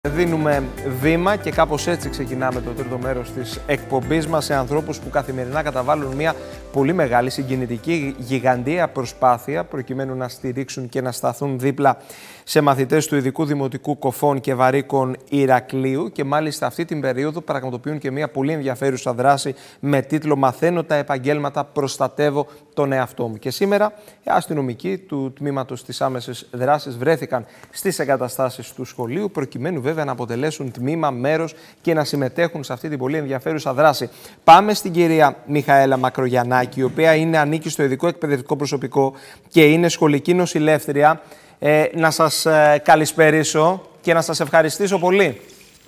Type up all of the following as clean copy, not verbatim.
Δίνουμε βήμα και κάπως έτσι ξεκινάμε το τρίτο μέρος της εκπομπής μας σε ανθρώπους που καθημερινά καταβάλουν μια πολύ μεγάλη, συγκινητική, γιγαντία προσπάθεια προκειμένου να στηρίξουν και να σταθούν δίπλα σε μαθητές του Ειδικού Δημοτικού Κοφών και Βαρύκων Ηρακλείου και μάλιστα αυτή την περίοδο πραγματοποιούν και μια πολύ ενδιαφέρουσα δράση με τίτλο «Μαθαίνω τα επαγγέλματα, προστατεύω τον εαυτό μου». Και σήμερα οι αστυνομικοί του τμήματος της άμεσης δράσης βρέθηκαν στις εγκαταστάσεις του σχολείου προκειμένου βέβαια να αποτελέσουν τμήμα, μέρος και να συμμετέχουν σε αυτή την πολύ ενδιαφέρουσα δράση. Πάμε στην κυρία Μιχαέλα Μακρογιαννάκη, η οποία ανήκει στο ειδικό εκπαιδευτικό προσωπικό και είναι σχολική νοσηλεύτρια. Να σας καλησπερίσω και να σας ευχαριστήσω πολύ.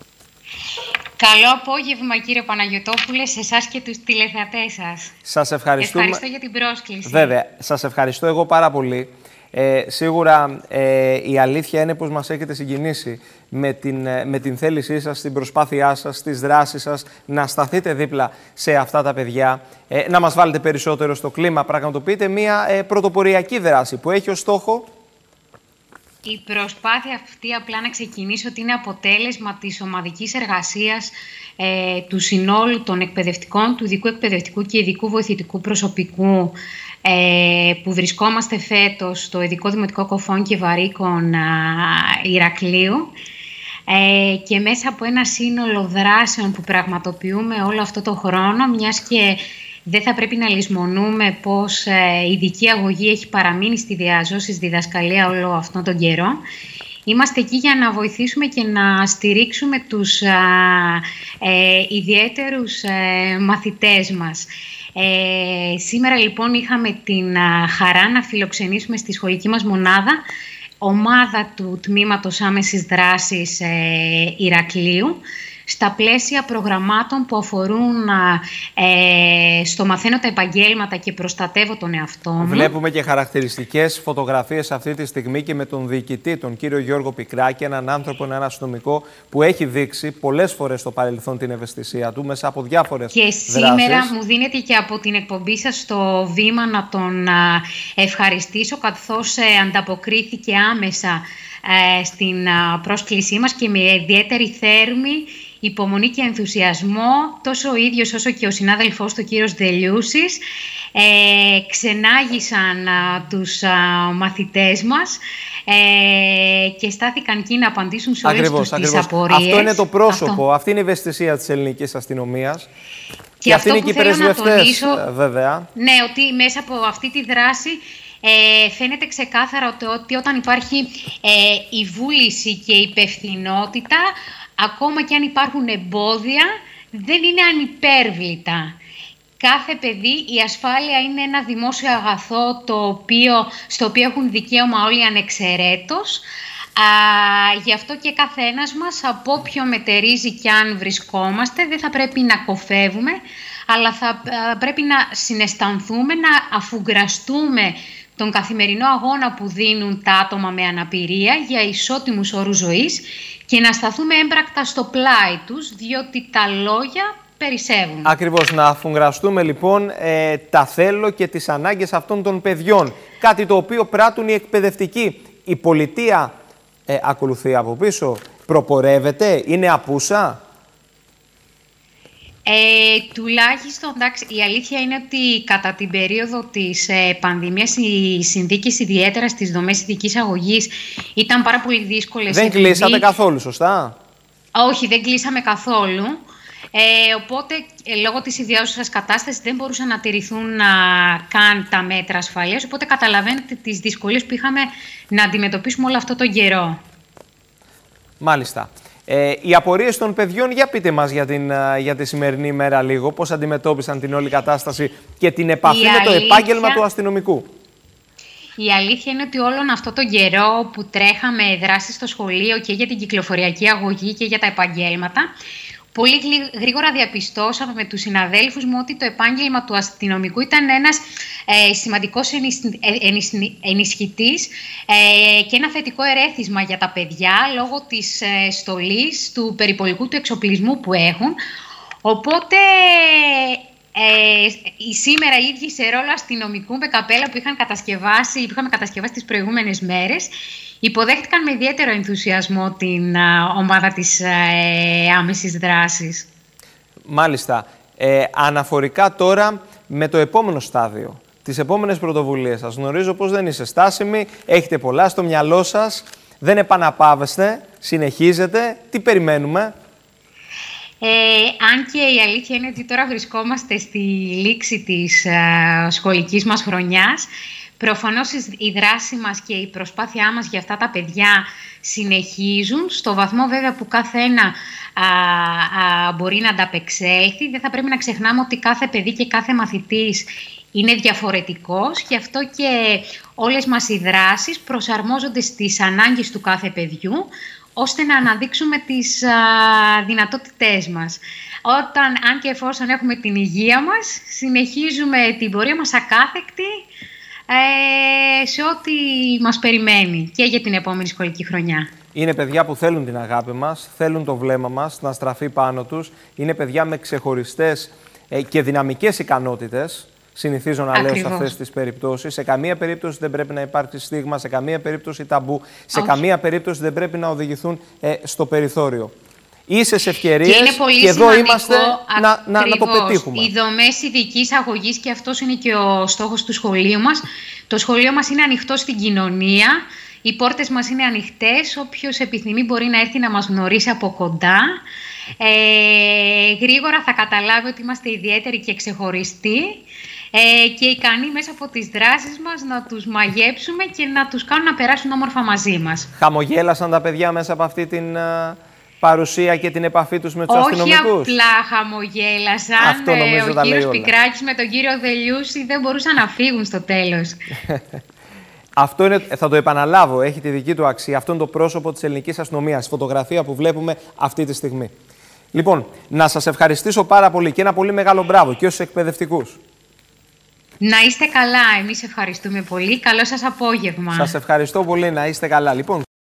Καλό απόγευμα κύριε Παναγιωτόπουλε, σε εσάς και τους τηλεθεατές σας. Σας ευχαριστούμε. Ευχαριστώ για την πρόσκληση. Βέβαια, σας ευχαριστώ εγώ πάρα πολύ. Σίγουρα η αλήθεια είναι πως μας έχετε συγκινήσει με την θέλησή σας, την προσπάθειά σας, τις δράσεις σας, να σταθείτε δίπλα σε αυτά τα παιδιά, να μας βάλετε περισσότερο στο κλίμα, πραγματοποιείτε μια πρωτοποριακή δράση που έχει ως στόχο. Η προσπάθεια αυτή απλά να ξεκινήσω ότι είναι αποτέλεσμα της ομαδικής εργασίας του συνόλου των εκπαιδευτικών, του ειδικού εκπαιδευτικού και ειδικού βοηθητικού προσωπικού που βρισκόμαστε φέτος στο Ειδικό Δημοτικό Κοφών και Βαρύκων Ηρακλείου και μέσα από ένα σύνολο δράσεων που πραγματοποιούμε όλο αυτό το χρόνο, μιας και δεν θα πρέπει να λησμονούμε πως η ειδική αγωγή έχει παραμείνει στη διαζώσης διδασκαλία όλο αυτόν τον καιρό. Είμαστε εκεί για να βοηθήσουμε και να στηρίξουμε τους ιδιαίτερους μαθητές μας. Σήμερα λοιπόν είχαμε την χαρά να φιλοξενήσουμε στη σχολική μας μονάδα ομάδα του Τμήματος Άμεσης Δράσης Ηρακλείου, στα πλαίσια προγραμμάτων που αφορούν στο μαθαίνω τα επαγγέλματα και προστατεύω τον εαυτό μου. Βλέπουμε και χαρακτηριστικές φωτογραφίες αυτή τη στιγμή και με τον διοικητή, τον κύριο Γιώργο Πικράκη, έναν άνθρωπο, έναν αστυνομικό που έχει δείξει πολλές φορές στο παρελθόν την ευαισθησία του μέσα από διάφορες δράσεις. Και σήμερα μου δίνεται και από την εκπομπή σας το βήμα να τον ευχαριστήσω, καθώς ανταποκρίθηκε άμεσα στην πρόσκλησή μας και με ιδιαίτερη θέρμη, υπομονή και ενθουσιασμό, τόσο ο ίδιος όσο και ο συνάδελφός του κύριος Δελιούσης ξενάγησαν τους μαθητές μας και στάθηκαν εκεί να απαντήσουν σε όλες τις απορίες. Αυτό είναι το πρόσωπο, αυτή είναι η ευαισθησία της ελληνικής αστυνομίας. Και αυτό είναι που και οι θέλω να τονίσω, βέβαια. Ναι, ότι μέσα από αυτή τη δράση φαίνεται ξεκάθαρα ότι όταν υπάρχει η βούληση και η υπευθυνότητα, ακόμα και αν υπάρχουν εμπόδια, δεν είναι ανυπέρβλητα. Κάθε παιδί, η ασφάλεια είναι ένα δημόσιο αγαθό στο οποίο έχουν δικαίωμα όλοι ανεξαιρέτως. Γι' αυτό και καθένας μας, από όποιο μετερίζει κι αν βρισκόμαστε, δεν θα πρέπει να κοφεύουμε, αλλά θα πρέπει να συναισθανθούμε, να αφουγκραστούμε τον καθημερινό αγώνα που δίνουν τα άτομα με αναπηρία για ισότιμους όρους ζωής και να σταθούμε έμπρακτα στο πλάι τους, διότι τα λόγια περισσεύουν. Ακριβώς, να αφουγκραστούμε λοιπόν τα θέλω και τις ανάγκες αυτών των παιδιών. Κάτι το οποίο πράττουν οι εκπαιδευτικοί. Η πολιτεία ακολουθεί από πίσω, προπορεύεται, είναι απούσα. Τουλάχιστον, εντάξει, η αλήθεια είναι ότι κατά την περίοδο της πανδημίας οι συνθήκες, ιδιαίτερα στις δομές ειδικής αγωγής, ήταν πάρα πολύ δύσκολες. Δεν κλείσατε καθόλου, σωστά? Όχι, δεν κλείσαμε καθόλου. Οπότε, λόγω της ιδιάζουσας κατάστασης, δεν μπορούσαν να τηρηθούν καν τα μέτρα ασφαλείας. Οπότε καταλαβαίνετε τις δυσκολίες που είχαμε να αντιμετωπίσουμε όλο αυτό τον καιρό. Μάλιστα. Οι απορίες των παιδιών, για πείτε μας για τη σημερινή ημέρα λίγο, πώς αντιμετώπισαν την όλη κατάσταση και την επαφή με το επάγγελμα του αστυνομικού. Η αλήθεια είναι ότι όλον αυτό τον καιρό που τρέχαμε δράσεις στο σχολείο και για την κυκλοφοριακή αγωγή και για τα επαγγέλματα, πολύ γρήγορα διαπιστώσαμε με τους συναδέλφους μου ότι το επάγγελμα του αστυνομικού ήταν ένας σημαντικός ενισχυτής και ένα θετικό ερέθισμα για τα παιδιά λόγω της στολής, του περιπολικού του εξοπλισμού που έχουν. Οπότε Σήμερα οι ίδιοι σε ρόλο αστυνομικού με καπέλα που είχαμε κατασκευάσει τις προηγούμενες μέρες, υποδέχτηκαν με ιδιαίτερο ενθουσιασμό την ομάδα της άμεσης δράσης. Μάλιστα. Αναφορικά τώρα με το επόμενο στάδιο, τις επόμενες πρωτοβουλίες σας. Γνωρίζω πως δεν είστε στάσιμοι, έχετε πολλά στο μυαλό σας, δεν επαναπάβεστε, συνεχίζετε. Τι περιμένουμε? Αν και η αλήθεια είναι ότι τώρα βρισκόμαστε στη λήξη της σχολικής μας χρονιάς, προφανώς η δράση μας και η προσπάθειά μας για αυτά τα παιδιά συνεχίζουν, στο βαθμό βέβαια που κάθε ένα μπορεί να ανταπεξέλθει. Δεν θα πρέπει να ξεχνάμε ότι κάθε παιδί και κάθε μαθητής είναι διαφορετικός, γι' αυτό και όλες μας οι δράσεις προσαρμόζονται στις ανάγκες του κάθε παιδιού, ώστε να αναδείξουμε τις δυνατότητές μας. Αν και εφόσον έχουμε την υγεία μας, συνεχίζουμε την πορεία μας ακάθεκτη σε ό,τι μας περιμένει και για την επόμενη σχολική χρονιά. Είναι παιδιά που θέλουν την αγάπη μας, θέλουν το βλέμμα μας να στραφεί πάνω τους. Είναι παιδιά με ξεχωριστές και δυναμικές ικανότητες. Συνηθίζω να λέω σε αυτές τις περιπτώσεις. Σε καμία περίπτωση δεν πρέπει να υπάρξει στίγμα, σε καμία περίπτωση ταμπού, σε καμία περίπτωση δεν πρέπει να οδηγηθούν στο περιθώριο. Ίσες ευκαιρίες και εδώ είμαστε να το πετύχουμε. Οι δομές ειδικής αγωγής, και αυτός είναι και ο στόχος του σχολείου μας. Το σχολείο μας είναι ανοιχτό στην κοινωνία. Οι πόρτες μας είναι ανοιχτές. Όποιος επιθυμεί μπορεί να έρθει να μας γνωρίσει από κοντά. Γρήγορα θα καταλάβει ότι είμαστε ιδιαίτεροι και ξεχωριστοί και ικανοί μέσα από τις δράσεις μας να τους μαγέψουμε και να τους κάνουν να περάσουν όμορφα μαζί μας. Χαμογέλασαν τα παιδιά μέσα από αυτή την παρουσία και την επαφή τους με τους αστυνομικούς? Όχι απλά χαμογέλασαν. Ο κύριος Πικράκης με τον κύριο Δελιούση δεν μπορούσαν να φύγουν στο τέλος. Αυτό είναι, θα το επαναλάβω, έχει τη δική του αξία. Αυτό είναι το πρόσωπο της ελληνικής αστυνομίας, φωτογραφία που βλέπουμε αυτή τη στιγμή. Λοιπόν, να σας ευχαριστήσω πάρα πολύ και ένα πολύ μεγάλο μπράβο και στους εκπαιδευτικούς. Να είστε καλά, εμείς ευχαριστούμε πολύ. Καλό σας απόγευμα. Σας ευχαριστώ πολύ, να είστε καλά. Λοιπόν,